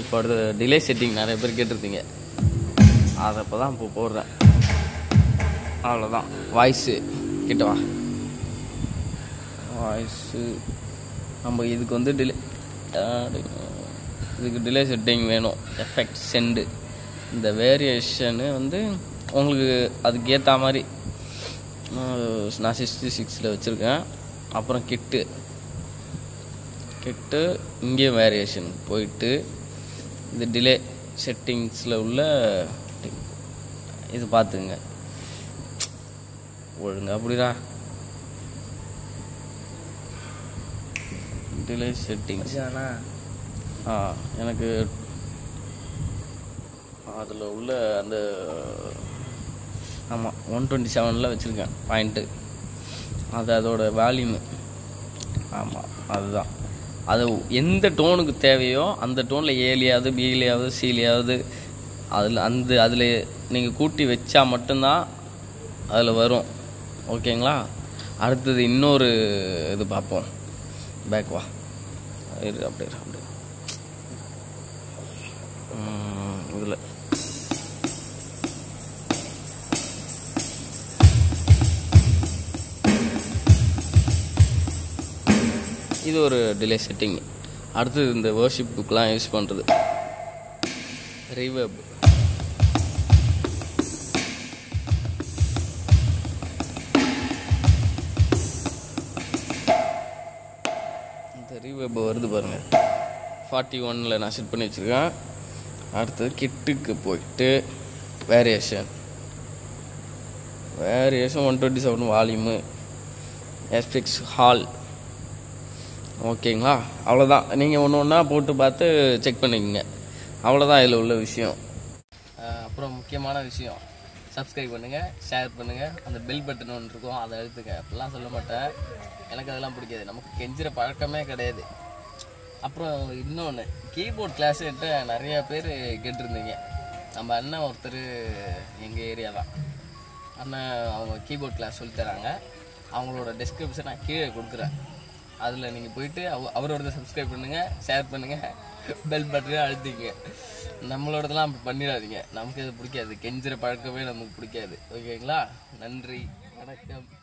இப்போ delay setting நிறைய பேர் கேட்டிருந்தீங்க, அதை இப்போ தான் இப்போ போடுறேன். அவ்வளோதான். வாய்ஸு கிட்டவா, வாய்ஸு நம்ம இதுக்கு வந்து இதுக்கு டிலே செட்டிங் வேணும். எஃபெக்ட் சென்டு இந்த வேரியேஷனு வந்து உங்களுக்கு அதுக்கு ஏற்ற மாதிரி நான் 66 வச்சுருக்கேன். அப்புறம் கிட்டு இங்கே வேரியேஷன் போயிட்டு இந்த டிலே செட்டிங்ஸில் உள்ள இது பார்த்துங்க ஒழுங்கு. அப்படிடா டிலே செட்டிங்ஸ் எனக்கு அதில் உள்ள அந்த ஆமாம் 127 வச்சுருக்கேன் பாயிண்ட்டு. அது அதோட வால்யூமு. ஆமாம் அதுதான். அது எந்த டோனுக்கு தேவையோ அந்த டோனில் ஏலையாவது பிலையாவது சீலையாவது அதில் நீங்கள் கூட்டி வச்சா மட்டும்தான் அதில் வரும். ஓகேங்களா? அடுத்தது இன்னொரு இது பார்ப்போம். பேக் வா, அப்படியே இதில் இது ஒரு டிலே செட்டிங். அடுத்தது இந்த வர்ஷிப் புக்கெலாம் யூஸ் பண்ணுறது ரீவர்ப். இந்த ரீவர்ப் வருது பாருங்கள், 41 நான் செட் பண்ணி வச்சுருக்கேன். அடுத்தது கிட்டுக்கு போயிட்டு வேரியேஷன் 127 வால்யூமு எஸ்பிஎக்ஸ் ஹால். ஓகேங்களா? அவ்வளோதான். நீங்கள் ஒன்று ஒன்றா போட்டு பார்த்து செக் பண்ணிக்கோங்க. அவ்வளோதான் இதில் உள்ள விஷயம். அப்புறம் முக்கியமான விஷயம், சப்ஸ்கிரைப் பண்ணுங்கள், ஷேர் பண்ணுங்கள். அந்த பெல் பட்டன் ஒன்று இருக்கும், அதை எடுத்துக்க. அப்படிலாம் சொல்ல மாட்டேன், எனக்கு அதெல்லாம் பிடிக்காது. நமக்கு கெஞ்சிற பழக்கமே கிடையாது. அப்புறம் இன்னொன்று, கீபோர்ட் கிளாஸுன்ட்டு நிறையா பேர் கேட்டிருந்தீங்க. நம்ம அண்ணன் ஒருத்தர் எங்கள் ஏரியா தான் அண்ணன், அவங்க கீபோர்ட் கிளாஸ் சொல்லித்தராங்க. அவங்களோட டிஸ்கிரிப்ஷன் நான் கீழே கொடுக்குறேன். அதில் நீங்கள் போயிட்டு அவரோட சப்ஸ்கிரைப் பண்ணுங்கள், ஷேர் பண்ணுங்கள், பெல் பட்டனே அழுத்திங்க. நம்மளோடதெல்லாம் அப்படி பண்ணிடாதீங்க, நமக்கு அது பிடிக்காது. கெஞ்சிற பழக்கமே நமக்கு பிடிக்காது. ஓகேங்களா? நன்றி, வணக்கம்.